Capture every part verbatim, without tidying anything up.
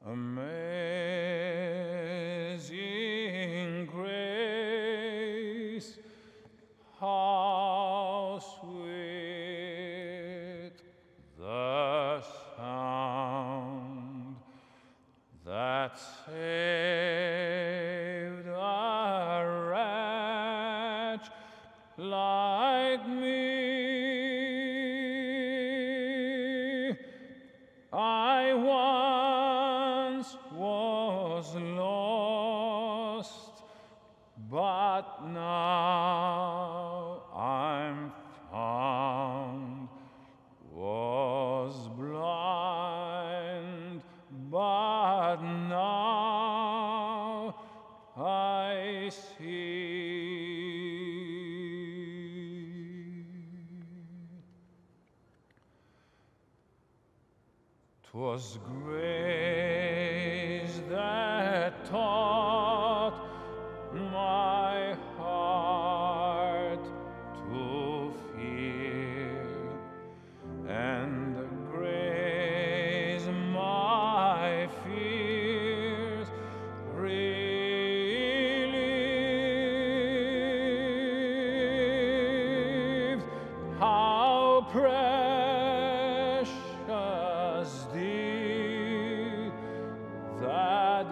Amazing grace, how sweet the sound that saved a wretch like me. I once was lost, but now I'm found, was blind, but now I see. 'Twas grace that taught my heart to fear, and grace my fears relieved. How precious did that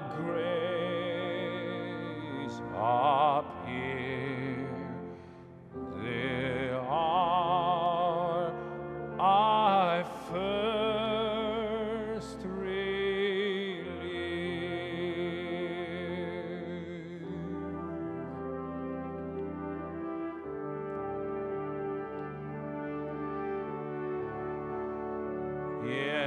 grace appear the hour I first relieved. Yeah.